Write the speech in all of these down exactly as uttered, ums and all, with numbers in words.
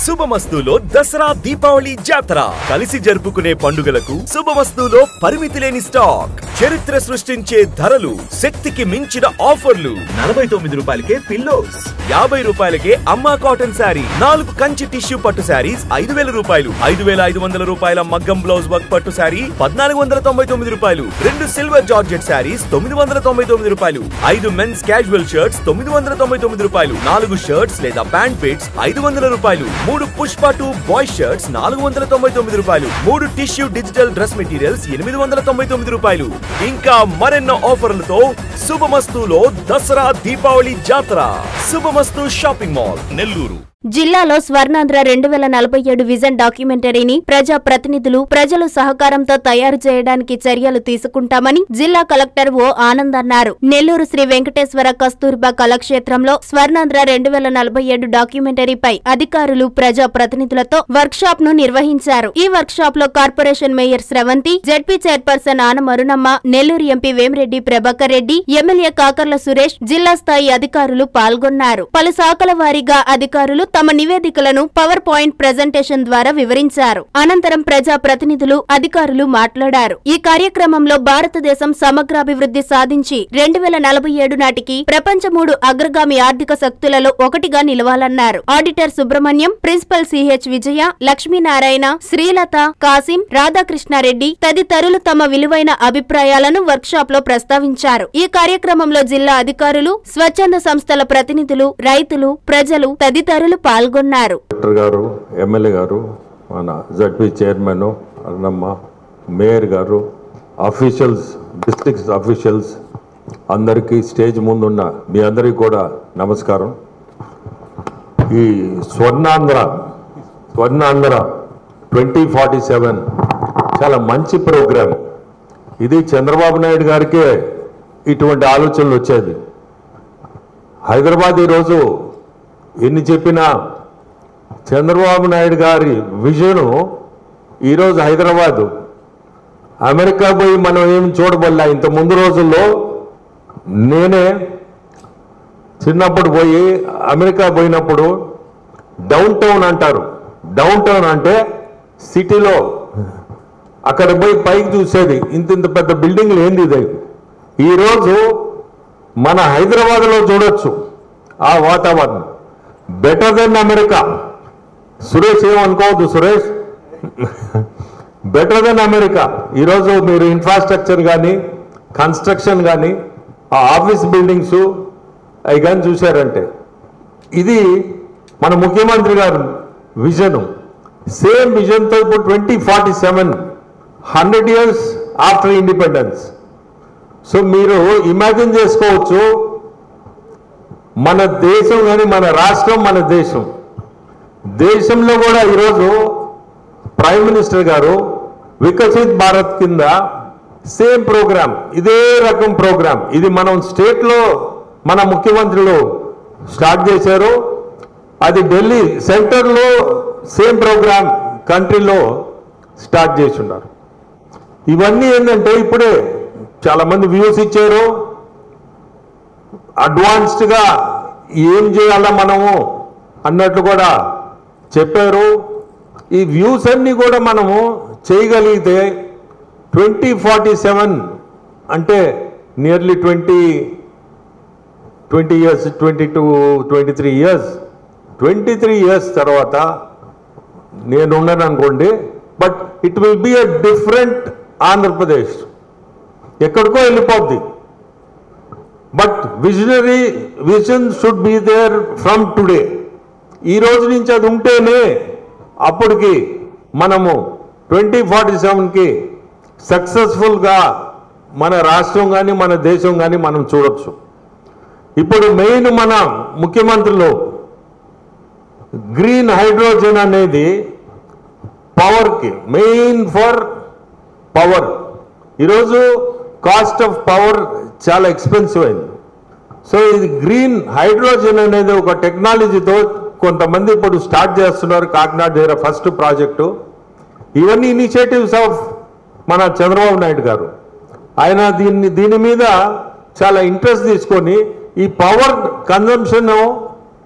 శుభమస్తులో దసరా దీపావళి జాతర కలిసి జరుపుకునే పండుగలకు శుభమస్తులో పరిమితి లేని స్టాక్, చరిత్ర సృష్టించే ధరలు, శక్తికి మించిన ఆఫర్లు. నలభై తొమ్మిది రూపాయలకే పిల్లోస్, యాభై రూపాయలకే అమ్మా కాటన్ శారీ, నాలుగు కంచి టిష్యూ పట్టు శారీస్ ఐదు వేల రూపాయలు, ఐదు వేల ఐదు వందల రూపాయల మగ్గం బ్లౌజ్ వర్క్ పట్టు శారీ పద్నాలుగు వందల తొంభై తొమ్మిది రూపాయలు, రెండు సిల్వర్ జార్జెట్ శారీస్ తొమ్మిది వందల తొంభై తొమ్మిది రూపాయలు, ఐదు మెన్స్ క్యాజువల్ షర్ట్స్ తొమ్మిది వందల తొంభై తొమ్మిది రూపాయలు, నాలుగు షర్ట్స్ లేదా ప్యాంట్ పిట్స్ ఐదు వందల రూపాయలు, మూడు పుష్ప టూ బాయ్ షర్ట్స్ నాలుగు వందల తొంభై తొమ్మిది రూపాయలు, మూడు టిష్యూ డిజిటల్ డ్రెస్ మెటీరియల్స్ ఎనిమిది వందల తొంభై తొమ్మిది రూపాయలు. ఇంకా మరెన్నో ఆఫర్లతో శుభమస్తులో దసరా దీపావళి జాతర. Subhamastu shopping mall, Nellore. జిల్లాలో స్వర్ణాంధ్ర రెండు వేల నలభై ఏడు విజన్ డాక్యుమెంటరీని ప్రజా ప్రతినిధులు ప్రజలు సహకారంతో తయారు చేయడానికి చర్యలు తీసుకుంటామని జిల్లా కలెక్టర్ ఓ ఆనంద్ అన్నారు. నెల్లూరు శ్రీ వెంకటేశ్వర కస్తూర్బా కళాక్షేత్రంలో స్వర్ణాంధ్ర రెండు వేల నలభై ఏడు డాక్యుమెంటరీపై అధికారులు ప్రజా ప్రతినిధులతో వర్క్ షాప్ ను నిర్వహించారు. ఈ వర్క్ షాప్ లో corporation mayor Sravanthi, ZP chairperson Anamarunamma, Nellore MP Vemireddy Prabhakar Reddy, MLA Kakarla Suresh, జిల్లా స్థాయి అధికారులు పాల్గొన్నారు. పలు శాఖల వారీగా అధికారులు తమ నివేదికలను పవర్ పాయింట్ ప్రెజెంటేషన్ ద్వారా వివరించారు. అనంతరం ప్రజా ప్రతినిధులు, అధికారులు మాట్లాడారు. ఈ కార్యక్రమంలో భారతదేశం సమగ్రాభివృద్ధి సాధించి రెండు వేల నలభై ఏడు నాటికి ప్రపంచ మూడు అగ్రగామి ఆర్థిక శక్తులలో ఒకటిగా నిలవాలన్నారు. Auditor Subrahmanyam, principal CH Vijaya, Lakshminarayana, Srilatha, Kasim, Radhakrishnareddy తదితరులు తమ విలువైన అభిప్రాయాలను వర్క్ షాప్ లో ప్రస్తావించారు. ఈ కార్యక్రమంలో జిల్లా అధికారులు, స్వచ్ఛంద సంస్థల ప్రతినిధులు, రైతులు, ప్రజలు తదితరులు పాల్గొన్నారు. కలెక్టర్ గారు, ఎమ్మెల్యే గారు, మన జడ్పీ చైర్మన్ అన్నమ్మ, మేయర్ గారు, ఆఫీషియల్స్, డిస్ట్రిక్ట్ ఆఫీషియల్స్ అందరికీ స్టేజ్ ముందున్న మీ అందరికీ కూడా నమస్కారం. ఈ Swarnandhra Swarnandhra twenty forty seven చాలా మంచి ప్రోగ్రాం. ఇది చంద్రబాబు నాయుడు గారికే ఇటువంటి ఆలోచనలు వచ్చేది. హైదరాబాద్ ఈరోజు ఎన్ని చెప్పినా చంద్రబాబు నాయుడు గారి విజను ఈరోజు హైదరాబాదు అమెరికా పోయి మనం ఏం చూడబల్లా. ఇంత ముందు రోజుల్లో నేనే చిన్నప్పుడు పోయి అమెరికా పోయినప్పుడు డౌన్ టౌన్ అంటారు. డౌన్ టౌన్ అంటే సిటీలో అక్కడ పోయి పైకి చూసేది ఇంత ఇంత పెద్ద బిల్డింగ్లు ఏంది ఇది. ఈరోజు మన హైదరాబాద్లో చూడొచ్చు ఆ వాతావరణం. Better then America. సురేష్ ఏమనుకోవద్దు సురేష్, బెటర్ దెన్ అమెరికా. ఈరోజు మీరు ఇన్ఫ్రాస్ట్రక్చర్ కానీ, కన్స్ట్రక్షన్ కానీ, ఆ ఆఫీస్ బిల్డింగ్స్ అవి కానీ చూశారంటే ఇది మన ముఖ్యమంత్రి గారు విజన్. సేమ్ విజన్తో ఇప్పుడు twenty forty seven hundred years after independence. So మీరు ఇమాజిన్ చేసుకోవచ్చు మన దేశం కానీ, మన రాష్ట్రం, మన దేశం దేశంలో కూడా ఈరోజు ప్రైమ్ మినిస్టర్ గారు వికసిత్ భారత్ కింద సేమ్ ప్రోగ్రామ్, ఇదే రకం ప్రోగ్రామ్ ఇది మనం స్టేట్లో మన ముఖ్యమంత్రులు స్టార్ట్ చేశారు. అది ఢిల్లీ సెంటర్లో సేమ్ ప్రోగ్రామ్ కంట్రీలో స్టార్ట్ చేసి ఉన్నారు. ఇవన్నీ ఏంటంటే ఇప్పుడే చాలామంది వ్యూస్ ఇచ్చారు. అడ్వాన్స్డ్గా ఏం చేయాలా మనము అన్నట్లు కూడా చెప్పారు. ఈ వ్యూస్ అన్నీ కూడా మనము చేయగలిగితే ట్వంటీ ఫార్టీ సెవెన్ అంటే nearly twenty twenty years twenty two twenty three years twenty three years తర్వాత నేను ఉన్నాను అనుకోండి, but it will be a different Andhra Pradesh. ఎక్కడికో వెళ్ళిపోద్ది. But visionary vision should be there from today. ఈ రోజు నుంచి అది ఉంటేనే అప్పటికి మనము ట్వంటీ ఫార్టీ సెవెన్కి సక్సెస్ఫుల్గా మన రాష్ట్రం కానీ, మన దేశం కానీ మనం చూడొచ్చు. ఇప్పుడు మెయిన్ మన ముఖ్యమంత్రులు గ్రీన్ హైడ్రోజన్ అనేది పవర్కి మెయిన్ ఫర్ పవర్. ఈరోజు కాస్ట్ ఆఫ్ పవర్ చాలా ఎక్స్పెన్సివ్ అయింది. సో ఇది గ్రీన్ హైడ్రోజన్ అనేది ఒక టెక్నాలజీతో కొంతమంది ఇప్పుడు స్టార్ట్ చేస్తున్నారు. కాకినాడ దగ్గర ఫస్ట్ ప్రాజెక్టు. ఇవన్నీ ఇనిషియేటివ్స్ ఆఫ్ మన చంద్రబాబు నాయుడు గారు. ఆయన దీన్ని దీని మీద చాలా ఇంట్రెస్ట్ తీసుకొని ఈ పవర్ కన్జంప్షన్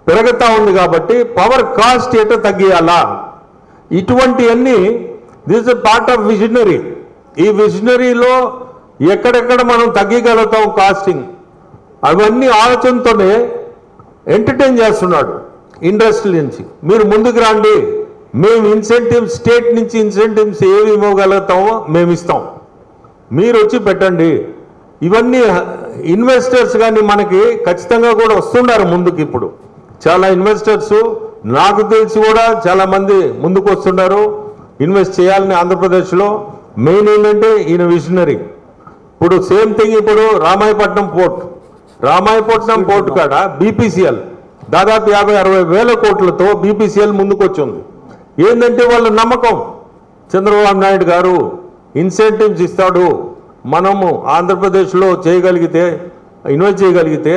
పెరుగుతూ ఉంది కాబట్టి పవర్ కాస్ట్ ఎట తగ్గియాలా, ఇటువంటివన్నీ this is part of visionary. ఈ విజనరీలో ఎక్కడెక్కడ మనం తగ్గగలుగుతాం కాస్టింగ్, అవన్నీ ఆలోచనతోనే ఎంటర్టైన్ చేస్తున్నాడు ఇండస్ట్రీ నుంచి. మీరు ముందుకు రండి, మేము ఇన్సెంటివ్స్ స్టేట్ నుంచి ఇన్సెంటివ్స్ ఏవి ఇవ్వగలుగుతామో మేము ఇస్తాం, మీరు వచ్చి పెట్టండి. ఇవన్నీ ఇన్వెస్టర్స్ కానీ మనకి ఖచ్చితంగా కూడా వస్తున్నారు ముందుకు. ఇప్పుడు చాలా ఇన్వెస్టర్స్ నాకు తెలిసి కూడా చాలామంది ముందుకు వస్తున్నారు ఇన్వెస్ట్ చేయాలని ఆంధ్రప్రదేశ్లో. మెయిన్ ఏంటంటే ఈయన విజనరీ. ఇప్పుడు సేమ్ థింగ్, ఇప్పుడు రామాయపట్నం పోర్ట్, రామాయపట్నం పోర్ట్ కాడ బీపీసీఎల్ దాదాపు యాభై అరవై వేల కోట్లతో బీపీసీఎల్ ముందుకు వచ్చింది. ఏంటంటే వాళ్ళ నమ్మకం, చంద్రబాబు నాయుడు గారు ఇన్సెంటివ్స్ ఇస్తాడు, మనము ఆంధ్రప్రదేశ్లో చేయగలిగితే ఇన్వెస్ట్ చేయగలిగితే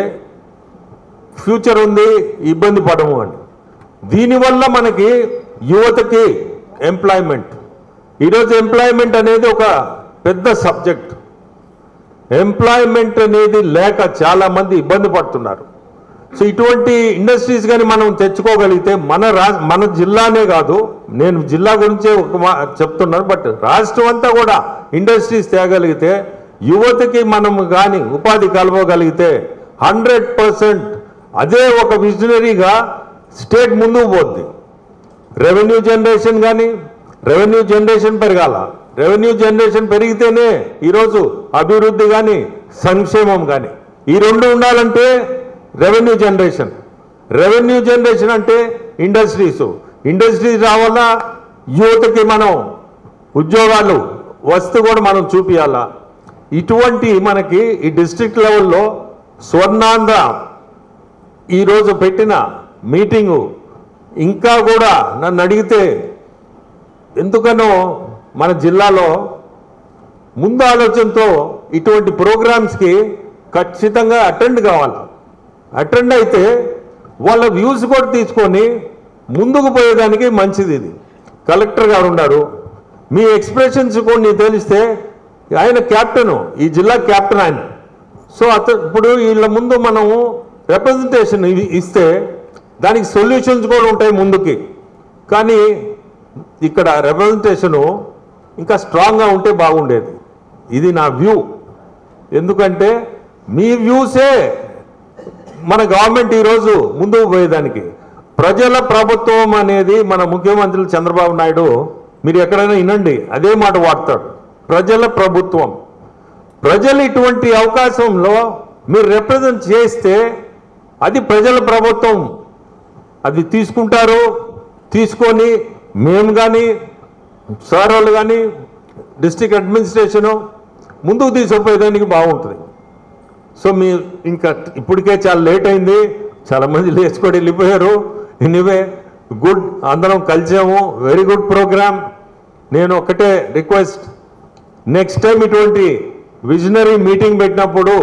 ఫ్యూచర్ ఉంది, ఇబ్బంది పడము అని. దీనివల్ల మనకి యువతకి ఎంప్లాయ్మెంట్, ఈరోజు ఎంప్లాయ్మెంట్ అనేది ఒక పెద్ద సబ్జెక్ట్. ఎంప్లాయ్మెంట్ అనేది లేక చాలామంది ఇబ్బంది పడుతున్నారు. సో ఇటువంటి ఇండస్ట్రీస్ కానీ మనం తెచ్చుకోగలిగితే మన రా మన జిల్లానే కాదు, నేను జిల్లా గురించే ఒక మా చెప్తున్నాను, బట్ రాష్ట్రం అంతా కూడా ఇండస్ట్రీస్ తేగలిగితే యువతకి మనం కానీ ఉపాధి కలవగలిగితే హండ్రెడ్ పర్సెంట్ అదే ఒక విజనరీగా స్టేట్ ముందుకు పోద్ది. రెవెన్యూ జనరేషన్ కానీ రెవెన్యూ జనరేషన్ పెరగాల, రెవెన్యూ జనరేషన్ పెరిగితేనే ఈరోజు అభివృద్ధి కానీ సంక్షేమం కానీ, ఈ రెండు ఉండాలంటే రెవెన్యూ జనరేషన్, రెవెన్యూ జనరేషన్ అంటే ఇండస్ట్రీస్, ఇండస్ట్రీస్ రావాలా, యువతకి మనం ఉద్యోగాలు వస్తూ కూడా మనం చూపించాలా. ఇటువంటి మనకి ఈ డిస్ట్రిక్ట్ లెవెల్లో స్వర్ణాంధ్ర ఈరోజు పెట్టిన మీటింగు ఇంకా కూడా నన్ను అడిగితే ఎందుకనో మన జిల్లాలో ముందు ఆలోచనతో ఇటువంటి ప్రోగ్రామ్స్కి ఖచ్చితంగా అటెండ్ కావాలి. అటెండ్ అయితే వాళ్ళ వ్యూస్ కూడా తీసుకొని ముందుకు పోయేదానికి మంచిది. ఇది కలెక్టర్ గారు ఉన్నారు, మీ ఎక్స్ప్రెషన్స్ కొన్ని తెలిస్తే, ఆయన క్యాప్టెను, ఈ జిల్లా క్యాప్టెన్ ఆయన. సో అతను ఇప్పుడు వీళ్ళ ముందు మనము రిప్రజెంటేషన్ ఇస్తే దానికి సొల్యూషన్స్ కూడా ఉంటాయి ముందుకి. కానీ ఇక్కడ రిప్రజెంటేషను ఇంకా స్ట్రాంగ్గా ఉంటే బాగుండేది, ఇది నా వ్యూ. ఎందుకంటే మీ వ్యూసే మన గవర్నమెంట్ ఈరోజు ముందుకు పోయేదానికి. ప్రజల ప్రభుత్వం అనేది మన ముఖ్యమంత్రి చంద్రబాబు నాయుడు, మీరు ఎక్కడైనా వినండి అదే మాట వాడతాడు, ప్రజల ప్రభుత్వం. ప్రజలు ఇటువంటి అవకాశంలో మీరు రిప్రజెంట్ చేస్తే అది ప్రజల ప్రభుత్వం, అది తీసుకుంటారు. తీసుకొని మేము కానీ సార్ వాళ్ళు కానీ డిస్ట్రిక్ట్ అడ్మినిస్ట్రేషను ముందుకు తీసుకుపోయేదానికి బాగుంటుంది. సో మీ ఇంకా ఇప్పటికే చాలా లేట్ అయింది, చాలామంది లేచుకొని వెళ్ళిపోయారు. ఎనీవే గుడ్, అందరం కలిసాము, వెరీ గుడ్ ప్రోగ్రామ్. నేను ఒకటే రిక్వెస్ట్, నెక్స్ట్ టైం ఇటువంటి విజనరీ మీటింగ్ పెట్టినప్పుడు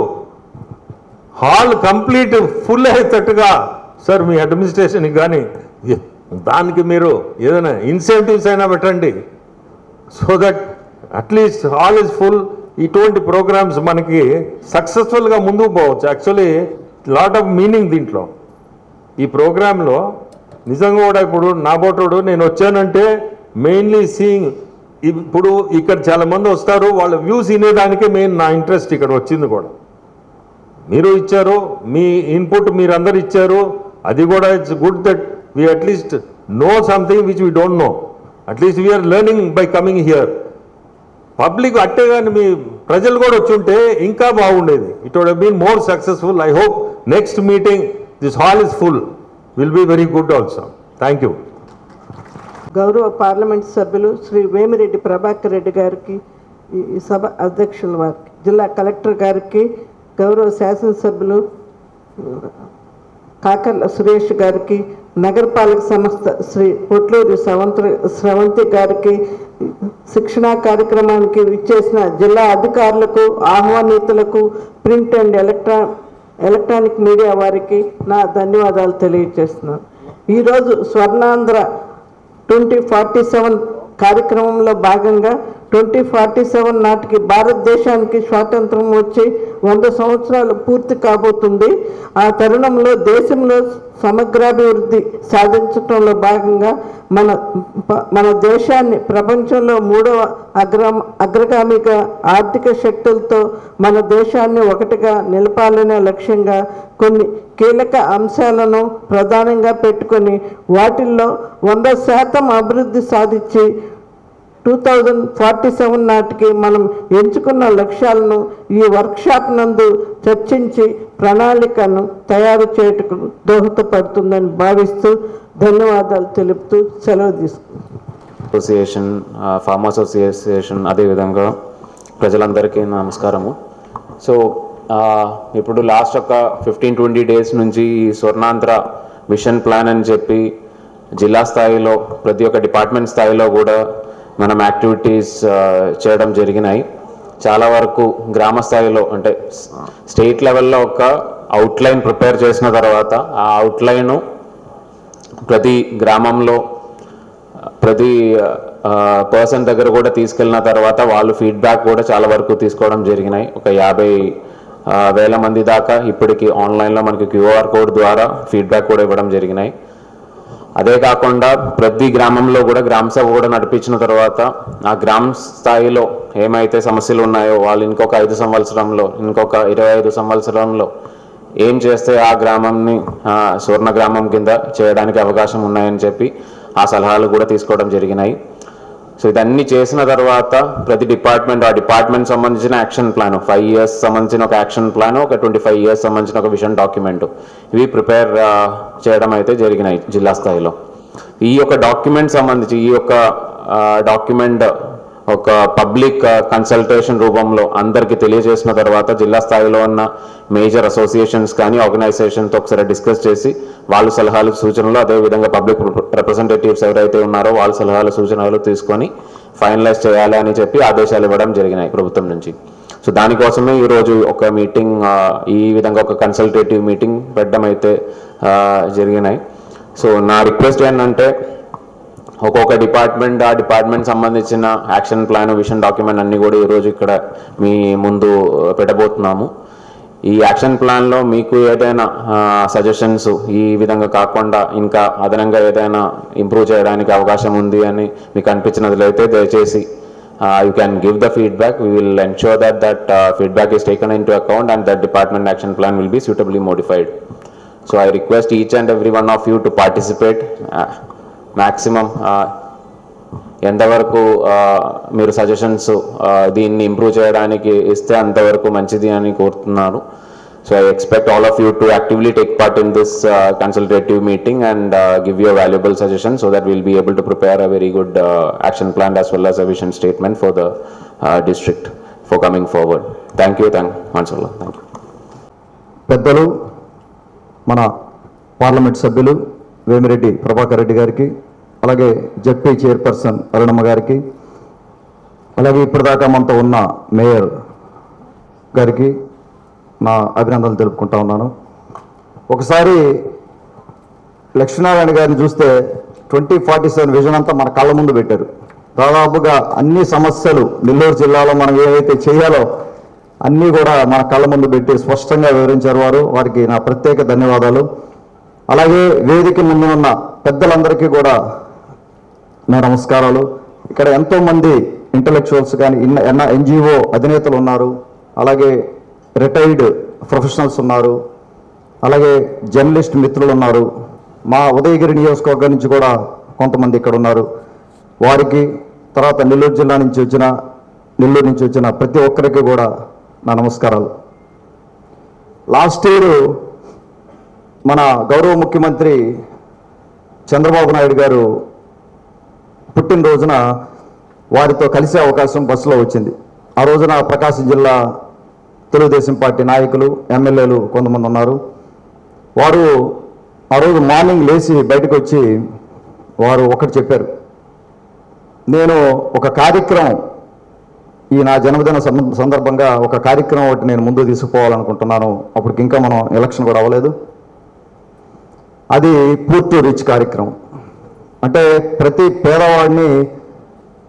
హాల్ కంప్లీట్ ఫుల్ అయ్యేటట్టుగా సార్ మీ అడ్మినిస్ట్రేషన్కి కానీ దానికి మీరు ఏదైనా ఇన్సెంటివ్స్ అయినా పెట్టండి, so that at least hall is full. ఇటువంటి ప్రోగ్రామ్స్ మనకి సక్సెస్ఫుల్గా ముందుకు పోవచ్చు. యాక్చువల్లీ లాట్ ఆఫ్ మీనింగ్ దీంట్లో. ఈ ప్రోగ్రాంలో నిజంగా కూడా ఇప్పుడు నా బోటోడు నేను వచ్చానంటే మెయిన్లీ సీయింగ్, ఇప్పుడు ఇక్కడ చాలామంది వస్తారు, వాళ్ళ వ్యూస్ వినేదానికే మెయిన్ నా ఇంట్రెస్ట్ ఇక్కడ వచ్చింది కూడా. మీరు ఇచ్చారు, మీ ఇన్పుట్ మీరు అందరు ఇచ్చారు, అది కూడా it's good that we at least know something which we don't know. At least we are learning by coming here. Public అట్టే కానీ మీ ప్రజలు కూడా వచ్చి ఉంటే ఇంకా బాగుండేది. It would have been more successful. I hope next meeting this hall is full will be very good also. Thank you. గౌరవ పార్లమెంట్ సభ్యులు శ్రీ వేమిరెడ్డి ప్రభాకర్ రెడ్డి గారికి, ఈ సభ అధ్యక్షుల వారికి, జిల్లా కలెక్టర్ గారికి, గౌరవ శాసనసభ్యులు కాకర్ల సురేష్ గారికి, నగరపాలక సంస్థ శ్రీ పొట్లూరి స్రవంతి స్రవంతి గారికి, శిక్షణా కార్యక్రమానికి విచ్చేసిన జిల్లా అధికారులకు, ఆహ్వానితులకు, print and electro electronic media వారికి నా ధన్యవాదాలు తెలియజేస్తున్నాను. ఈరోజు స్వర్ణాంధ్ర ట్వంటీ ఫార్టీ సెవెన్ కార్యక్రమంలో భాగంగా ట్వంటీ ఫార్టీ సెవెన్ నాటికి భారతదేశానికి స్వాతంత్రం వచ్చి వంద సంవత్సరాలు పూర్తి కాబోతుంది. ఆ తరుణంలో దేశంలో సమగ్రాభివృద్ధి సాధించడంలో భాగంగా మన మన దేశాన్ని ప్రపంచంలో మూడవ అగ్ర అగ్రగామిగా ఆర్థిక శక్తులతో మన దేశాన్ని ఒకటిగా నిలపాలనే లక్ష్యంగా కొన్ని కీలక అంశాలను ప్రధానంగా పెట్టుకొని వాటిల్లో వంద శాతం అభివృద్ధి సాధించి టూ థౌజండ్ ఫార్టీ సెవెన్ నాటికి మనం ఎంచుకున్న లక్ష్యాలను ఈ వర్క్షాప్ నందు చర్చించి ప్రణాళికను తయారు చేయటకు దోహదపడుతుందని భావిస్తూ ధన్యవాదాలు తెలుపుతూ సెలవు తీసుకుంటాం. అసోసియేషన్ ఫార్మ్ అసోసియేషన్ అదేవిధంగా ప్రజలందరికీ నమస్కారము. సో ఇప్పుడు లాస్ట్ ఒక ఫిఫ్టీన్ ట్వంటీ డేస్ నుంచి స్వర్ణాంధ్ర విషన్ ప్లాన్ అని చెప్పి జిల్లా స్థాయిలో ప్రతి ఒక్క డిపార్ట్మెంట్ స్థాయిలో కూడా మనం యాక్టివిటీస్ చేయడం జరిగినాయి. చాలా వరకు గ్రామ స్థాయిలో అంటే స్టేట్ లెవెల్లో ఒక అవుట్లైన్ ప్రిపేర్ చేసిన తర్వాత ఆ అవుట్లైను ప్రతి గ్రామంలో ప్రతి పర్సన్ దగ్గర కూడా తీసుకెళ్ళిన తర్వాత వాళ్ళు ఫీడ్బ్యాక్ కూడా చాలా వరకు తీసుకోవడం జరిగినాయి. ఒక యాభై వేల మంది దాకా ఇప్పటికి ఆన్లైన్లో మనకి క్యూఆర్ కోడ్ ద్వారా ఫీడ్బ్యాక్ కూడా ఇవ్వడం జరిగినాయి. అదే కాకుండా ప్రతి గ్రామంలో కూడా గ్రామ సభ కూడా నడిపించిన తర్వాత ఆ గ్రామ స్థాయిలో ఏమైతే సమస్యలు ఉన్నాయో వాళ్ళు ఇంకొక ఐదు సంవత్సరంలో ఇంకొక ఇరవై ఐదు సంవత్సరంలో ఏం చేస్తే ఆ గ్రామంని స్వర్ణ గ్రామం కింద చేయడానికి అవకాశం ఉన్నాయని చెప్పి ఆ సలహాలు కూడా తీసుకోవడం జరిగినాయి. సో ఇదన్నీ చేసిన తర్వాత ప్రతి డిపార్ట్మెంట్ ఆ డిపార్ట్మెంట్ సంబంధించిన యాక్షన్ ప్లాన్ ఫైవ్ ఇయర్స్ సంబంధించిన ఒక యాక్షన్ ప్లాన్ ఒక ట్వంటీ ఫైవ్ ఇయర్స్ సంబంధించిన ఒక విజన్ డాక్యుమెంట్ ఇవి ప్రిపేర్ చేయడం అయితే జరిగినాయి జిల్లా స్థాయిలో. ఈ యొక్క డాక్యుమెంట్ సంబంధించి ఈ యొక్క డాక్యుమెంట్ ఒక పబ్లిక్ కన్సల్టేషన్ రూపంలో అందరికీ తెలియజేసిన తర్వాత జిల్లా స్థాయిలో ఉన్న మేజర్ అసోసియేషన్స్ కానీ ఆర్గనైజేషన్తో ఒకసారి డిస్కస్ చేసి వాళ్ళ సలహాలు సూచనలు అదేవిధంగా పబ్లిక్ రిప్రజెంటేటివ్స్ ఎవరైతే ఉన్నారో వాళ్ళ సలహాలు సూచనలు తీసుకొని ఫైనలైజ్ చేయాలి అని చెప్పి ఆదేశాలు ఇవ్వడం జరిగినాయి ప్రభుత్వం నుంచి. సో దానికోసమే ఈరోజు ఒక మీటింగ్ ఈ విధంగా ఒక కన్సల్టేటివ్ మీటింగ్ పెట్టడం అయితే జరిగినాయి. సో నా రిక్వెస్ట్ ఏంటంటే ఒక్కొక్క డిపార్ట్మెంట్ ఆ డిపార్ట్మెంట్ సంబంధించిన యాక్షన్ ప్లాన్ విషన్ డాక్యుమెంట్ అన్నీ కూడా ఈరోజు ఇక్కడ మీ ముందు పెట్టబోతున్నాము. ఈ యాక్షన్ ప్లాన్లో మీకు ఏదైనా సజెషన్స్ ఈ విధంగా కాకుండా ఇంకా అదనంగా ఏదైనా ఇంప్రూవ్ చేయడానికి అవకాశం ఉంది అని మీకు అనిపించినట్లయితే దయచేసి you can give the feedback. We will ensure that that feedback is taken in to account and that department action plan will be suitably modified. So I request each and every one of you to participate. Maximum ఎంతవరకు మీరు suggestions దీన్ని improve చేయడానికి ఇస్తే అంతవరకు మంచిది అని కోరుతున్నాను. So I expect all of you to actively take part in this consultative meeting and give your valuable suggestion so that will be able to prepare a very good action plan as well as a vision statement for the district for coming forward. Thank you thank మన్సూర్లా. Thank you. పెద్దలు మన parliament సభ్యులు వేమిరెడ్డి ప్రభాకర్ రెడ్డి గారికి, అలాగే ZP chairperson Arunamma గారికి, అలాగే ఇప్పటిదాకా మనతో ఉన్న మేయర్ గారికి నా అభినందనలు తెలుపుకుంటా ఉన్నాను. ఒకసారి లక్ష్మీనారాయణ గారిని చూస్తే ట్వంటీ ఫార్టీ సెవెన్ విజన్ అంతా మన కళ్ళ ముందు పెట్టారు. దాదాపుగా అన్ని సమస్యలు నెల్లూరు జిల్లాలో మనం ఏవైతే చేయాలో అన్నీ కూడా మన కళ్ళ ముందు పెట్టి స్పష్టంగా వివరించారు వారు. వారికి నా ప్రత్యేక ధన్యవాదాలు. అలాగే వేదిక ముందు ఉన్న పెద్దలందరికీ కూడా నా నమస్కారాలు. ఇక్కడ ఎంతోమంది ఇంటలెక్చువల్స్ కానీ ఎన్న ఎన్జిఓ అధినేతలు ఉన్నారు, అలాగే రిటైర్డ్ ప్రొఫెషనల్స్ ఉన్నారు, అలాగే జర్నలిస్ట్ మిత్రులు ఉన్నారు. మా ఉదయగిరి నియోజకవర్గం నుంచి కూడా కొంతమంది ఇక్కడ ఉన్నారు. వారికి తర్వాత నెల్లూరు జిల్లా నుంచి వచ్చిన నెల్లూరు నుంచి వచ్చిన ప్రతి ఒక్కరికి కూడా నా నమస్కారాలు. లాస్ట్ ఇయర్ మన గౌరవ ముఖ్యమంత్రి చంద్రబాబు నాయుడు గారు పుట్టినరోజున వారితో కలిసే అవకాశం బస్సులో వచ్చింది. ఆ రోజున ప్రకాశం జిల్లా తెలుగుదేశం పార్టీ నాయకులు ఎమ్మెల్యేలు కొంతమంది ఉన్నారు. వారు ఆ రోజు మార్నింగ్ లేచి బయటకు వచ్చి వారు ఒకటి చెప్పారు, నేను ఒక కార్యక్రమం ఈ నా జన్మదిన సందర్భంగా ఒక కార్యక్రమం ఒకటి నేను ముందు తీసుకుపోవాలనుకుంటున్నాను. అప్పటికి ఇంకా మనం ఎలక్షన్ కూడా అవ్వలేదు. అది పూర్ టు రిచ్ కార్యక్రమం. అంటే ప్రతి పేదవాడిని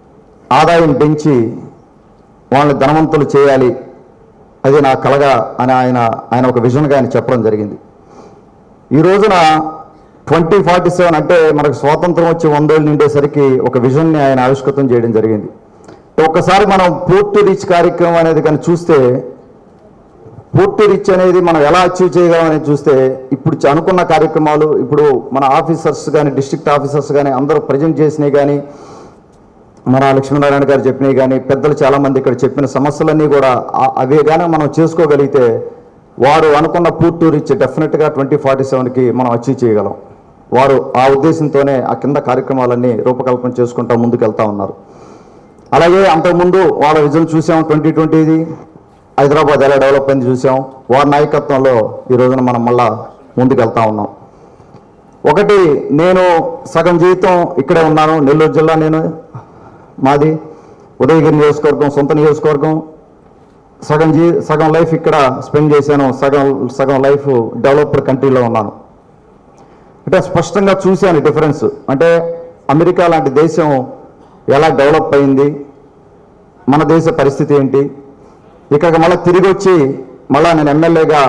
ఆదాయం పెంచి వాళ్ళని ధనవంతులు చేయాలి, అది నా కలగా అని ఆయన ఆయన ఒక విజన్గా ఆయన చెప్పడం జరిగింది. ఈ రోజున ట్వంటీ ఫార్టీ సెవెన్ అంటే మనకు స్వాతంత్రం వచ్చి వందేళ్ళు నిండేసరికి ఒక విజన్ని ఆయన ఆవిష్కృతం చేయడం జరిగింది. ఒక్కసారి మనం పోర్ట్ టు రీచ్ కార్యక్రమం అనేది కానీ చూస్తే, పోర్ట్ టు రీచ్ అనేది మనం ఎలా అచీవ్ చేయగలం అనేది చూస్తే, ఇప్పుడు అనుకున్న కార్యక్రమాలు ఇప్పుడు మన ఆఫీసర్స్ కానీ డిస్ట్రిక్ట్ ఆఫీసర్స్ కానీ అందరూ ప్రజెంట్ చేసినవి కానీ, మన లక్ష్మీనారాయణ గారు చెప్పినవి కానీ, పెద్దలు చాలామంది ఇక్కడ చెప్పిన సమస్యలన్నీ కూడా అవే కానీ మనం చేసుకోగలిగితే వారు అనుకున్న పోర్ట్ టు రీచ్ డెఫినెట్గా ట్వంటీ ఫార్టీ సెవెన్కి మనం అచీవ్ చేయగలం. వారు ఆ ఉద్దేశంతోనే ఆ కింద కార్యక్రమాలన్నీ రూపకల్పన చేసుకుంటూ ముందుకు వెళ్తూ ఉన్నారు. అలాగే అంతకుముందు వాళ్ళ విజన్ చూసాం, ట్వంటీ ట్వంటీది హైదరాబాద్ ఎలా డెవలప్ అయింది చూసాం. వారి నాయకత్వంలో ఈ రోజున మనం మళ్ళా ముందుకు వెళ్తూ ఉన్నాం. ఒకటి, నేను సగం జీవితం ఇక్కడే ఉన్నాను, నెల్లూరు జిల్లా, నేను మాది ఉదయగిరి నియోజకవర్గం, సొంత నియోజకవర్గం. సగం జీ సగం లైఫ్ ఇక్కడ స్పెండ్ చేశాను, సగం సగం లైఫ్ డెవలప్డ్ కంట్రీలో ఉన్నాను. అంటే స్పష్టంగా చూశాను డిఫరెన్స్. అంటే అమెరికా లాంటి దేశం ఎలా డెవలప్ అయింది, మన దేశ పరిస్థితి ఏంటి. ఇక్కడికి మళ్ళీ తిరిగి వచ్చి మళ్ళీ నేను ఎమ్మెల్యేగా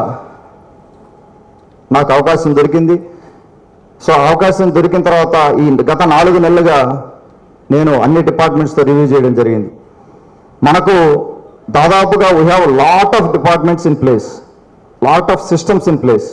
నాకు అవకాశం దొరికింది. సో అవకాశం దొరికిన తర్వాత ఈ గత నాలుగు నెలలుగా నేను అన్ని డిపార్ట్మెంట్స్తో రివ్యూ చేయడం జరిగింది. మనకు దాదాపుగా we have lot of departments in place, lot of systems in place.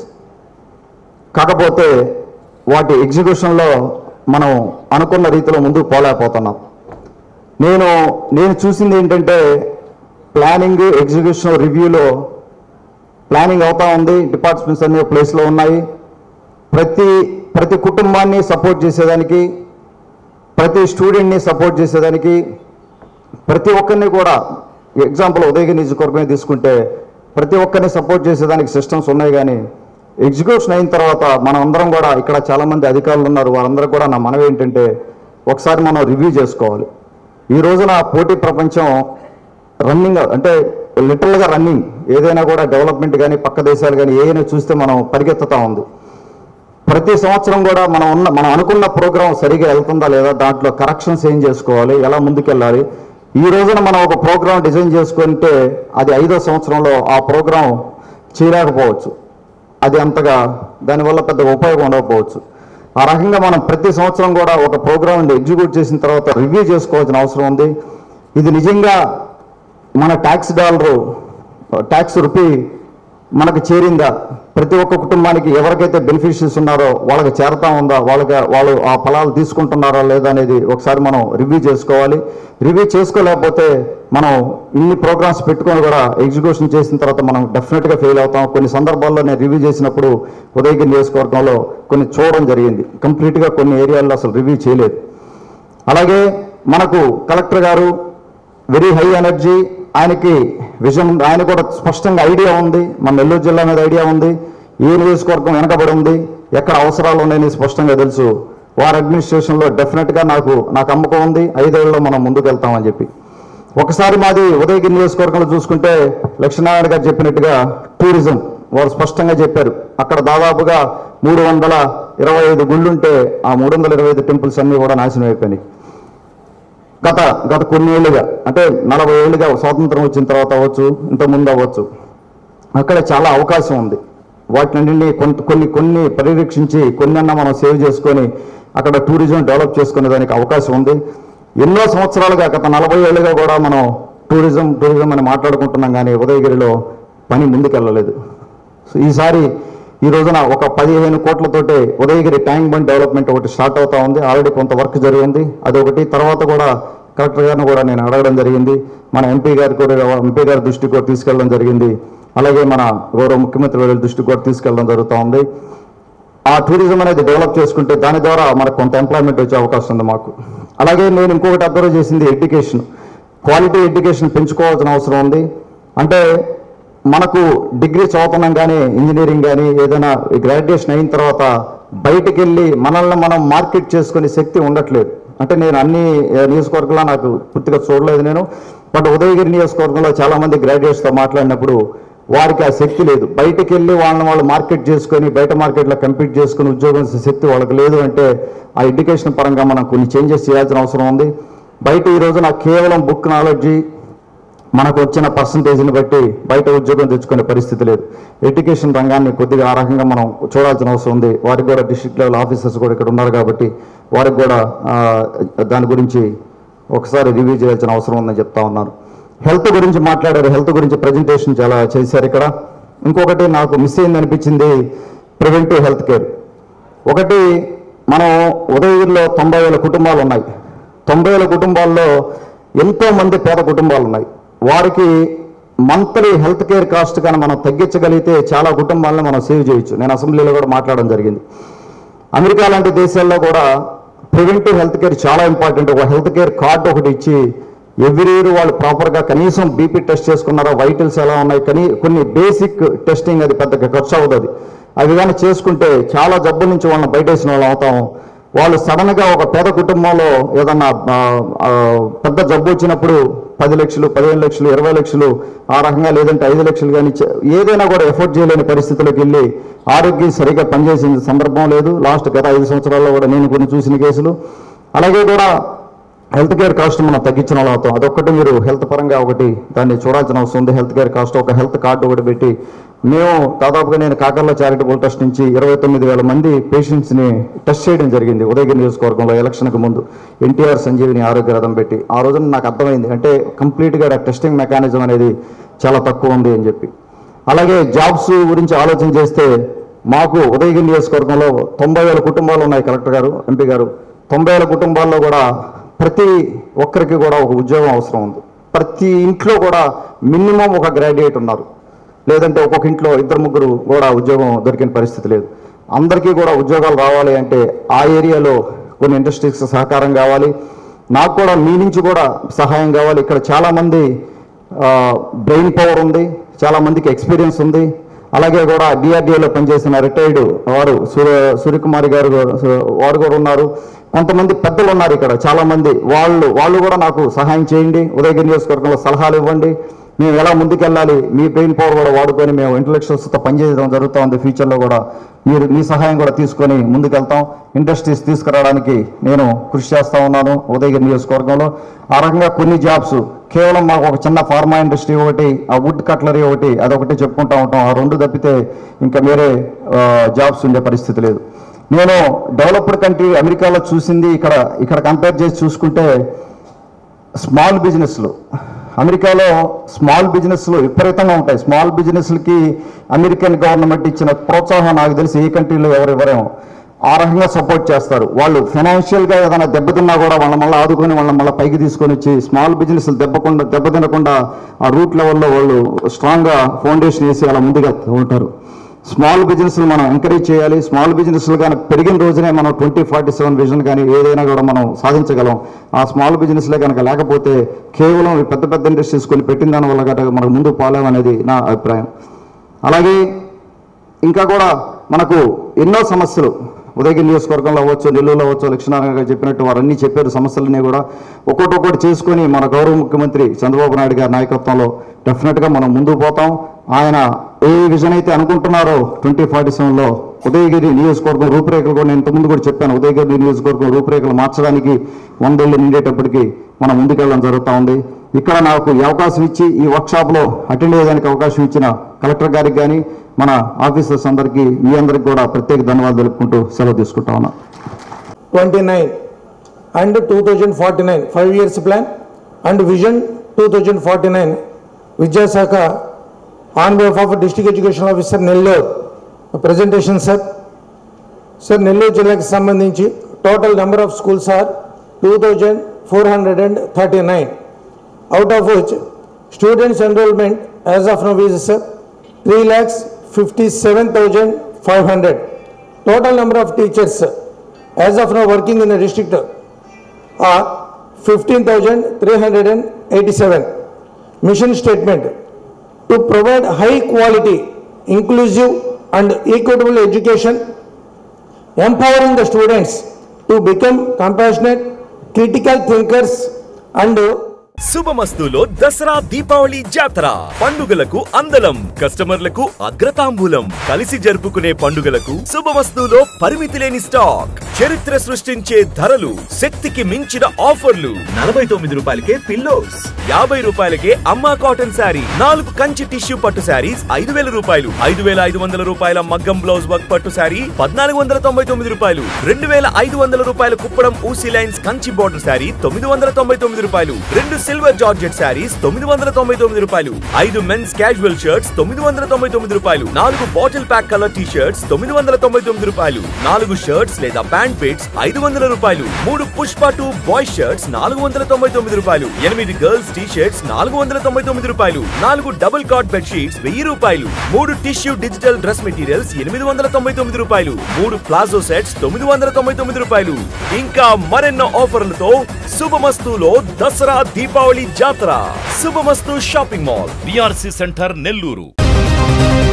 కాకపోతే వాటి ఎగ్జిక్యూషన్లో మనం అనుకున్న రీతిలో ముందుకు పోలేకపోతున్నాం. నేను నేను చూసింది ఏంటంటే, ప్లానింగ్ ఎగ్జిక్యూషన్ రివ్యూలో ప్లానింగ్ అవుతా ఉంది, డిపార్ట్మెంట్స్ అన్ని ప్లేస్లో ఉన్నాయి. ప్రతి ప్రతి కుటుంబాన్ని సపోర్ట్ చేసేదానికి, ప్రతి స్టూడెంట్ని సపోర్ట్ చేసేదానికి, ప్రతి ఒక్కరిని కూడా, ఎగ్జాంపుల్ ఉదయగిరి నియోజకవర్గం తీసుకుంటే ప్రతి ఒక్కరిని సపోర్ట్ చేసేదానికి సిస్టమ్స్ ఉన్నాయి. కానీ ఎగ్జిక్యూషన్ అయిన తర్వాత మనం అందరం కూడా, ఇక్కడ చాలామంది అధికారులు ఉన్నారు, వారందరూ కూడా నా మనవి ఏంటంటే ఒకసారి మనం రివ్యూ చేసుకోవాలి. ఈ రోజున పోటీ ప్రపంచం రన్నింగ్, అంటే లిటరల్గా రన్నింగ్. ఏదైనా కూడా డెవలప్మెంట్ కానీ పక్క దేశాలు కానీ ఏదైనా చూస్తే మనం పరిగెత్తుతూ ఉంది. ప్రతి సంవత్సరం కూడా మనం ఉన్న మనం అనుకున్న ప్రోగ్రాం సరిగా వెళ్తుందా లేదా, దాంట్లో కరెక్షన్స్ ఏం చేసుకోవాలి, ఎలా ముందుకెళ్ళాలి. ఈ రోజున మనం ఒక ప్రోగ్రాం డిజైన్ చేసుకుంటే అది ఐదో సంవత్సరంలో ఆ ప్రోగ్రాం చేయలేకపోవచ్చు, అది అంతగా దానివల్ల పెద్ద ఉపయోగం ఉండకపోవచ్చు. ఆ రకంగా మనం ప్రతి సంవత్సరం కూడా ఒక ప్రోగ్రామ్ని ఎగ్జిక్యూట్ చేసిన తర్వాత రివ్యూ చేసుకోవాల్సిన అవసరం ఉంది. ఇది నిజంగా మన ట్యాక్స్ డాలరు, ట్యాక్స్ రూపీ మనకు చేరిందా, ప్రతి ఒక్క కుటుంబానికి ఎవరికైతే బెనిఫిషరీస్ ఉన్నారో వాళ్ళకి చేరతా ఉందా, వాళ్ళకి వాళ్ళు ఆ ఫలాలు తీసుకుంటున్నారా లేదా అనేది ఒకసారి మనం రివ్యూ చేసుకోవాలి. రివ్యూ చేసుకోలేకపోతే మనం ఇన్ని ప్రోగ్రామ్స్ పెట్టుకొని కూడా ఎగ్జిక్యూషన్ చేసిన తర్వాత మనం డెఫినెట్గా ఫెయిల్ అవుతాం. కొన్ని సందర్భాల్లో నేను రివ్యూ చేసినప్పుడు ఉదయగిరి నియోజకవర్గంలో కొన్ని చూడడం జరిగింది, కంప్లీట్గా కొన్ని ఏరియాల్లో అసలు రివ్యూ చేయలేదు. అలాగే మనకు కలెక్టర్ గారు వెరీ హై ఎనర్జీ, ఆయనకి విజన్, ఆయన కూడా స్పష్టంగా ఐడియా ఉంది, మన నెల్లూరు జిల్లా మీద ఐడియా ఉంది, ఏ నియోజకవర్గం వెనకబడి ఉంది, ఎక్కడ అవసరాలు ఉన్నాయని స్పష్టంగా తెలుసు. వారి అడ్మినిస్ట్రేషన్లో డెఫినెట్గా నాకు నాకు నమ్మకం ఉంది, ఐదేళ్లలో మనం ముందుకు వెళ్తామని చెప్పి. ఒకసారి మాది ఉదయగిరి నియోజకవర్గంలో చూసుకుంటే లక్ష్మీనారాయణ గారు చెప్పినట్టుగా టూరిజం వారు స్పష్టంగా చెప్పారు. అక్కడ దాదాపుగా మూడు వందల ఇరవై ఐదు గుళ్ళుంటే ఆ మూడు వందల ఇరవై ఐదు టెంపుల్స్ అన్నీ కూడా నాశనం అయిపోయినాయి. గత గత కొన్ని ఏళ్ళుగా, అంటే నలభై ఏళ్ళుగా, స్వాతంత్రం వచ్చిన తర్వాత అవ్వచ్చు, ఇంతకుముందు అవ్వచ్చు, అక్కడ చాలా అవకాశం ఉంది. వాటిని కొంత కొన్ని కొన్ని పరిరక్షించి కొన్నన్నా మనం సేవ్ చేసుకొని అక్కడ టూరిజం డెవలప్ చేసుకునే దానికి అవకాశం ఉంది. ఎన్నో సంవత్సరాలుగా, గత నలభై ఏళ్ళుగా కూడా మనం టూరిజం టూరిజం అని మాట్లాడుకుంటున్నాం, కానీ ఉదయగిరిలో పని ముందుకెళ్ళలేదు. సో ఈసారి ఈ రోజున ఒక పదిహేను కోట్లతోటి ఉదయగిరి ట్యాంక్ బండ్ డెవలప్మెంట్ ఒకటి స్టార్ట్ అవుతా ఉంది. ఆల్రెడీ కొంత వర్క్ జరిగింది, అదొకటి. తర్వాత కూడా కలెక్టర్ గారిని కూడా నేను అడగడం జరిగింది, మన ఎంపీ గారి కూడా ఎంపీ గారి దృష్టికి కూడా తీసుకెళ్ళడం జరిగింది. అలాగే మన గౌరవ ముఖ్యమంత్రి గారి దృష్టికి కూడా తీసుకెళ్ళడం జరుగుతూ ఉంది. ఆ టూరిజం అనేది డెవలప్ చేసుకుంటే దాని ద్వారా మనకు కొంత ఎంప్లాయ్మెంట్ వచ్చే అవకాశం ఉంది మాకు. అలాగే నేను ఇంకొకటి అబ్జర్వ్ చేసింది ఎడ్యుకేషన్, క్వాలిటీ ఎడ్యుకేషన్ పెంచుకోవాల్సిన అవసరం ఉంది. అంటే మనకు డిగ్రీ చదువుతున్నాం కానీ, ఇంజనీరింగ్ కానీ ఏదైనా గ్రాడ్యుయేషన్ అయిన తర్వాత బయటికి వెళ్ళి మనల్ని మనం మార్కెట్ చేసుకునే శక్తి ఉండట్లేదు. అంటే నేను అన్ని నియోజకవర్గాల్లో నాకు పూర్తిగా చూడలేదు నేను, బట్ ఉదయగిరి నియోజకవర్గంలో చాలామంది గ్రాడ్యుయేట్స్తో మాట్లాడినప్పుడు వారికి ఆ శక్తి లేదు. బయటకు వెళ్ళి వాళ్ళని వాళ్ళు మార్కెట్ చేసుకొని బయట మార్కెట్లో కంపీట్ చేసుకుని ఉద్యోగం శక్తి వాళ్ళకి లేదు. అంటే ఆ ఎడ్యుకేషన్ పరంగా మనం కొన్ని చేంజెస్ చేయాల్సిన అవసరం ఉంది. బయట ఈ రోజున కేవలం బుక్ నాలెడ్జి మనకు వచ్చిన పర్సంటేజ్ని బట్టి బయట ఉద్యోగం తెచ్చుకునే పరిస్థితి లేదు. ఎడ్యుకేషన్ రంగాన్ని కొద్దిగా ఆ రకంగా మనం చూడాల్సిన అవసరం ఉంది. వారికి కూడా డిస్ట్రిక్ట్ లెవెల్ ఆఫీసర్స్ కూడా ఇక్కడ ఉన్నారు కాబట్టి వారికి కూడా దాని గురించి ఒకసారి రివ్యూ చేయాల్సిన అవసరం ఉందని చెప్తా ఉన్నాను. హెల్త్ గురించి మాట్లాడారు, హెల్త్ గురించి ప్రజెంటేషన్ చాలా చేశారు ఇక్కడ. ఇంకొకటి నాకు మిస్ అయింది అనిపించింది ప్రివెంటివ్ హెల్త్ కేర్. ఒకటి మనం ఉదయగిరిలో తొంభై వేల కుటుంబాలు ఉన్నాయి. తొంభై వేల కుటుంబాల్లో ఎంతో మంది పేద కుటుంబాలు ఉన్నాయి. వారికి మంత్లీ హెల్త్ కేర్ కాస్ట్ కానీ మనం తగ్గించగలిగితే చాలా కుటుంబాలను మనం సేవ్ చేయొచ్చు. నేను అసెంబ్లీలో కూడా మాట్లాడడం జరిగింది. అమెరికా లాంటి దేశాల్లో కూడా ప్రివెంటివ్ హెల్త్ కేర్ చాలా ఇంపార్టెంట్. ఒక హెల్త్ కేర్ కార్డు ఒకటి ఇచ్చి ఎవ్రీ ఇయర్ వాళ్ళు ప్రాపర్గా కనీసం బీపీ టెస్ట్ చేసుకున్నారా, వైటల్స్ ఎలా ఉన్నాయి, కానీ కొన్ని బేసిక్ టెస్టింగ్ అది పెద్దగా ఖర్చు అవుతుంది. అవి కానీ చేసుకుంటే చాలా జబ్బుల నుంచి వాళ్ళని బయటేసిన వాళ్ళు అవుతాం. వాళ్ళు సడన్గా ఒక పేద కుటుంబంలో ఏదన్నా పెద్ద జబ్బు వచ్చినప్పుడు పది లక్షలు పదిహేను లక్షలు ఇరవై లక్షలు ఆ రకంగా లేదంటే ఐదు లక్షలు కానీ ఏదైనా కూడా ఎఫోర్డ్ చేయలేని పరిస్థితులకు వెళ్ళి ఆరోగ్యం సరిగ్గా పనిచేసిన సందర్భం లేదు. లాస్ట్ గత ఐదు సంవత్సరాల్లో కూడా నేను కొన్ని చూసిన కేసులు. అలాగే కూడా హెల్త్ కేర్ కాస్ట్ మనం తగ్గించిన వాళ్ళు అవుతాం. అదొక్కటి మీరు హెల్త్ పరంగా ఒకటి దాన్ని చూడాల్సిన అవసరం ఉంది. హెల్త్ కేర్ కాస్ట్ ఒక హెల్త్ కార్డు ఒకటి పెట్టి మేము దాదాపుగా నేను కాకర్ల చారిటబుల్ ట్రస్ట్ నుంచి ఇరవై తొమ్మిది వేల మంది పేషెంట్స్ని టెస్ట్ చేయడం జరిగింది ఉదయగిరి నియోజకవర్గంలో ఎలక్షన్కి ముందు ఎన్టీఆర్ సంజీవిని ఆరోగ్య రథం పెట్టి. ఆ రోజున నాకు అర్థమైంది అంటే కంప్లీట్గా టెస్టింగ్ మెకానిజం అనేది చాలా తక్కువ ఉంది అని చెప్పి. అలాగే జాబ్స్ గురించి ఆలోచన చేస్తే మాకు ఉదయగిరి నియోజకవర్గంలో తొంభై వేల కుటుంబాలు ఉన్నాయి. కలెక్టర్ గారు, ఎంపీ గారు, తొంభై వేల కుటుంబాల్లో కూడా ప్రతి ఒక్కరికి కూడా ఒక ఉద్యోగం అవసరం ఉంది. ప్రతి ఇంట్లో కూడా మినిమం ఒక గ్రాడ్యుయేట్ ఉన్నారు, లేదంటే ఒక్కొక్క ఇంట్లో ఇద్దరు ముగ్గురు కూడా ఉద్యోగం దొరికిన పరిస్థితి లేదు. అందరికీ కూడా ఉద్యోగాలు రావాలి అంటే ఆ ఏరియాలో కొన్ని ఇండస్ట్రీస్ సహకారం కావాలి. నాకు కూడా మీ నుంచి కూడా సహాయం కావాలి. ఇక్కడ చాలామంది బ్రెయిన్ పవర్ ఉంది, చాలామందికి ఎక్స్పీరియన్స్ ఉంది. అలాగే కూడా డిఆర్డిఏలో పనిచేసిన రిటైర్డ్ వారు సూర్య సూర్యకుమారి గారు వారు కూడా ఉన్నారు. కొంతమంది పెద్దలు ఉన్నారు ఇక్కడ చాలామంది. వాళ్ళు వాళ్ళు కూడా నాకు సహాయం చేయండి, ఉదయగిరి నియోజకవర్గంలో సలహాలు ఇవ్వండి. మేము ఎలా ముందుకెళ్ళాలి, మీ బ్రెయిన్ పవర్ కూడా వాడుకొని మేము ఇంటలెక్చువల్స్తో పనిచేయడం జరుగుతూ ఉంది. ఫ్యూచర్లో కూడా మీరు మీ సహాయం కూడా తీసుకొని ముందుకెళ్తాం. ఇండస్ట్రీస్ తీసుకురావడానికి నేను కృషి చేస్తూ ఉన్నాను ఉదయగిరి నియోజకవర్గంలో. ఆ రకంగా కొన్ని జాబ్స్ కేవలం మాకు ఒక చిన్న ఫార్మా ఇండస్ట్రీ ఒకటి, ఆ వుడ్ కట్లరీ ఒకటి, అదొకటి చెప్పుకుంటూ ఉంటాం. ఆ రెండు తప్పితే ఇంకా వేరే జాబ్స్ ఉండే పరిస్థితి లేదు. నేను డెవలప్డ్ కంట్రీ అమెరికాలో చూసింది ఇక్కడ ఇక్కడ కంపేర్ చేసి చూసుకుంటే స్మాల్ బిజినెస్లు అమెరికాలో స్మాల్ బిజినెస్లు విపరీతంగా ఉంటాయి. స్మాల్ బిజినెస్లకి అమెరికన్ గవర్నమెంట్ ఇచ్చిన ప్రోత్సాహం నాకు తెలిసి ఏ కంట్రీలో ఎవరు ఎవరేమో ఆ రకంగా సపోర్ట్ చేస్తారు. వాళ్ళు ఫైనాన్షియల్గా ఏదైనా దెబ్బతిన్నా కూడా వాళ్ళ మళ్ళీ ఆదుకొని వాళ్ళ మళ్ళీ పైకి తీసుకొని వచ్చి స్మాల్ బిజినెస్లు దెబ్బకుండా దెబ్బతినకుండా ఆ రూట్ లెవెల్లో వాళ్ళు స్ట్రాంగ్గా ఫౌండేషన్ వేసి అలా ముందుగా ఉంటారు. స్మాల్ బిజినెస్లు మనం ఎంకరేజ్ చేయాలి. స్మాల్ బిజినెస్లు కానీ పెరిగిన రోజునే మనం ట్వంటీ ఫార్టీ సెవెన్ విజన్ కానీ ఏదైనా కూడా మనం సాధించగలం. ఆ స్మాల్ బిజినెస్లే కనుక లేకపోతే కేవలం పెద్ద పెద్ద ఇండస్ట్రీస్ కొన్ని పెట్టిన దాని వల్ల కనుక మనకు ముందుకు పోలేమనేది నా అభిప్రాయం. అలాగే ఇంకా కూడా మనకు ఎన్నో సమస్యలు ఉదయగిరి నియోజకవర్గంలో అవ్వచ్చు, నెల్లూరులో అవ్వచ్చు, లక్ష్మీనారాయణ గారు చెప్పినట్టు వారన్నీ చెప్పారు. సమస్యలన్నీ కూడా ఒక్కొక్కటి ఒక్కటి చేసుకొని మన గౌరవ ముఖ్యమంత్రి చంద్రబాబు నాయుడు గారి నాయకత్వంలో డెఫినెట్గా మనం ముందుకు పోతాం. ఆయన ఏ విజన్ అయితే అనుకుంటున్నారో ట్వంటీ ఫార్టీ సెవెన్లో ఉదయగిరి నియోజకవర్గం రూపురేఖలు కూడా నేను ఇంతకుముందు కూడా చెప్పాను. ఉదయగిరి నియోజకవర్గం రూపురేఖలు మార్చడానికి వందేళ్ళు నిండేటప్పటికి మనం ముందుకెళ్ళడం జరుగుతూ ఉంది. ఇక్కడ నాకు ఈ అవకాశం ఇచ్చి ఈ వర్క్షాప్లో అటెండ్ అయ్యేదానికి అవకాశం ఇచ్చిన కలెక్టర్ గారికి కానీ మన ఆఫీసర్స్ అందరికీ మీ అందరికి కూడా ప్రత్యేక ధన్యవాదాలు తెలుపుకుంటూ సెలవు తీసుకుంటా ఉన్నాను. Twenty nine and two thousand forty nine five years plan and vision two thousand forty nine విద్యాశాఖ on behalf of district education officer Nellore presentation sir. Sir Nellore జిల్లాకి సంబంధించి total number of schools are two thousand four hundred and thirty nine out of which students enrollment as of now is sir three lakhs fifty-seven thousand five hundred. Total number of teachers as of now working in the district are fifteen thousand three hundred eighty-seven. Mission statement: to provide high quality, inclusive and equitable education, empowering the students to become compassionate, critical thinkers and శుభమస్తులో దసరా దీపావళి జాతర పండుగలకు అందలం కస్టమర్లకు అగ్రతాంబూలం కలిసి జరుపుకునే పండుగలకు శుభమస్తులో పరిమితి లేని స్టాక్ చరిత్ర సృష్టించే ధరలు శక్తికి మించిన ఆఫర్లు నలభై తొమ్మిది రూపాయలకే పిల్లోస్ యాభై రూపాయలకే అమ్మా కాటన్ శారీ నాలుగు కంచి టిష్యూ పట్టు శారీస్ ఐదు వేల రూపాయలు ఐదు వేల ఐదు వందల రూపాయల మగ్గం బ్లౌజ్ వర్క్ పట్టు శారీ పద్నాలుగు వందల తొంభై తొమ్మిది రూపాయలు రెండు వేల ఐదు వందల రూపాయల కుప్పడం ఊసీ లైన్స్ కంచి బోర్డర్ శారీ తొమ్మిది వందల తొంభై తొమ్మిది రూపాయలు రెండు సిల్వర్ జార్జెట్ శారీస్ తొమ్మిది వందల తొంభై తొమ్మిది రూపాయలు ఐదు మెన్స్ క్యాజువల్ షర్ట్స్ తొమ్మిది వందల తొంభై తొమ్మిది రూపాయలు నాలుగు bottle pack colour T shirts తొమ్మిది వందల తొంభై తొమ్మిది రూపాయలు నాలుగు షర్ట్స్ లేదా ప్యాంట్ పిట్స్ ఐదు వందల రూపాయలు మూడు పుష్ప టూ బాయ్ షర్ట్స్ నాలుగు వందల తొంభై తొమ్మిది రూపాయలు ఎనిమిది గర్ల్స్ టీ షర్ట్స్ నాలుగు వందల తొంభై తొమ్మిది రూపాయలు నాలుగు డబుల్ కాట్ బెడ్ షీట్స్ వెయ్యి రూపాయలు మూడు టిష్యూ డిజిటల్ డ్రెస్ మెటీరియల్స్ ఎనిమిది వందల తొంభై తొమ్మిది రూపాయలు మూడు ప్లాజో సెట్స్ తొమ్మిది వందల తొంభై తొమ్మిది రూపాయలు ఇంకా మరెన్నో ఆఫర్లతో శుభమస్తులో దసరా దీపావళి జాతర Subhamastu shopping mall BRC centre Nellore.